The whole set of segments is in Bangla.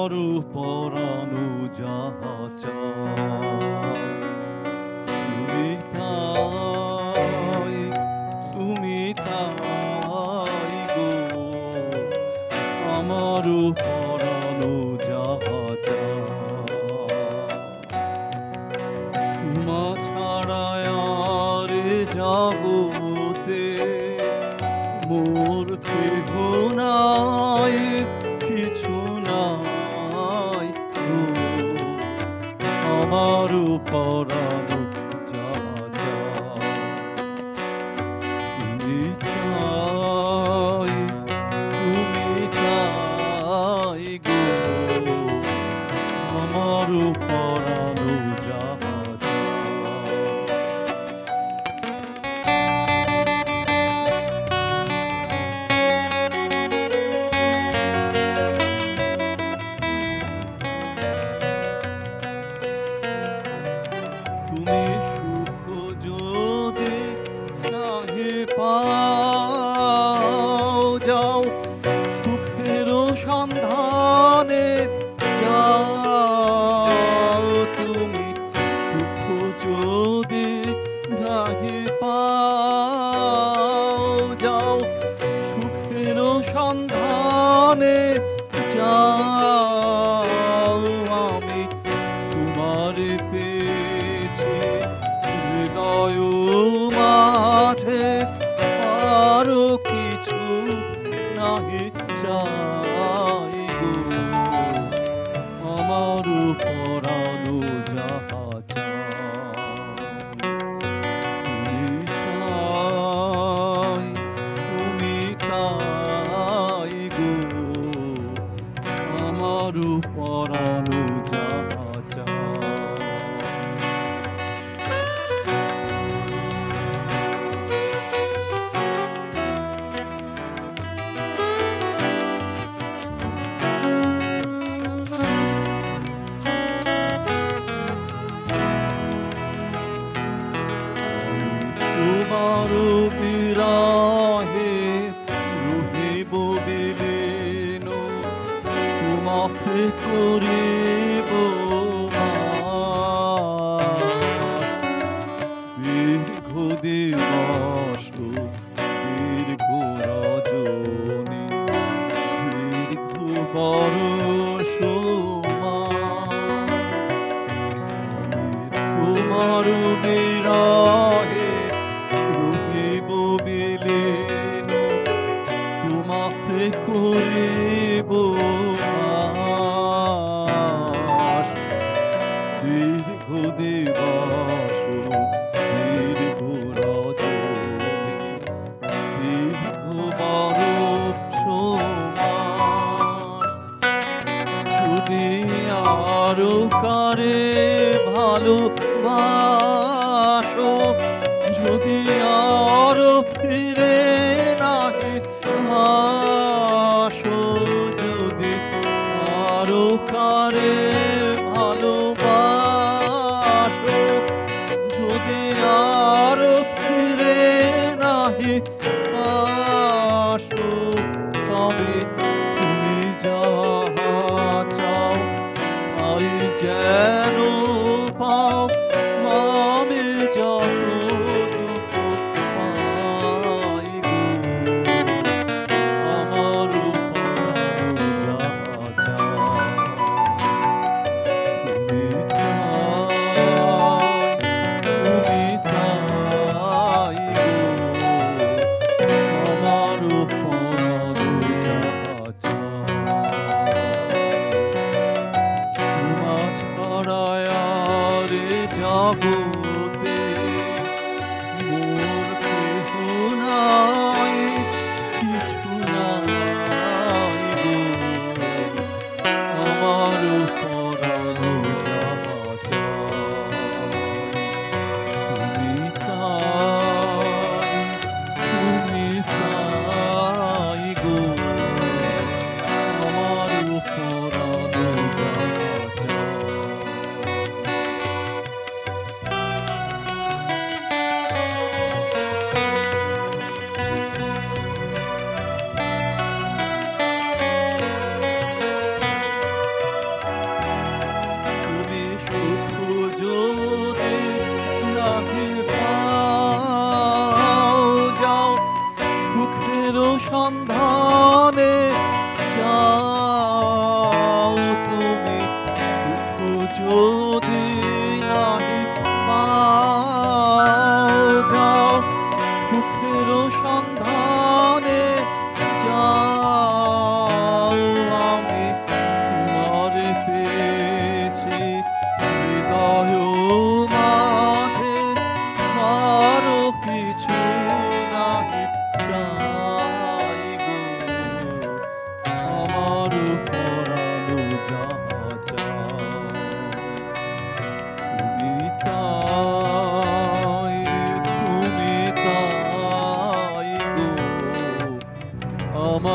আমার পরানো যাহা চায় তুমি তাই গো আমার পরানো যাহা চায় তোমা ছাড়া আর জগতে মোর কেহ নাই কিছু নাই গো আমার পরানো যাহা চায় তুমি তাই গো আমার পরানো যাহা তুমি সুখ যদি নাহি পাও যাও সুখের সন্ধানে যাও তুমি সুখ যদি নাহি পাও যাও সুখের সন্ধানে যাও আমি তোমার পেয়েছি হৃদয় মাঝে আরো কিছু নাহি চাই গো আমার পরানো যাহা চায় তুমি তাই গো আমার পরানো যাহা চায় তোমার বিরহে রহিব বিলীন তোমাকে করিব দীর্ঘ দিবস দীর্ঘ রজনী দীর্ঘ বরষ তোমার বিরহে রহিব বিলীন তোমাকে করিব আশ দীর্ঘ দিবস দীর্ঘ রজনী দীর্ঘ বরষ যদি আরো কারে ভালোবাসো যদি আরো ফিরে নাহি আসো যদি আরো কারে ভালোবাসো যদি আরো ফিরে নাহি আসো তবে তুমি যাহা চাও তাই যেন পাও আমি যত দুঃখ পাই গো আমার পরানো যাহা চায় তুমি তাই গো আমার পরানো যাহা চায় তোমা ছাড়া আর জগতে মোর কেহ নাই কিছু নাই গো আমার পরানো যাহা চায় তুমি তাই গো আমার পরানো যাহা চায়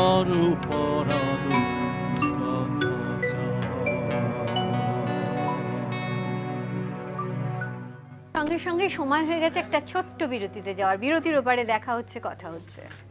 তোমার পরানো সঙ্গে সঙ্গে সময় হয়ে গেছে একটা ছোট্ট বিরতিতে যাওয়ার। বিরতির ওপারে দেখা হচ্ছে, কথা হচ্ছে।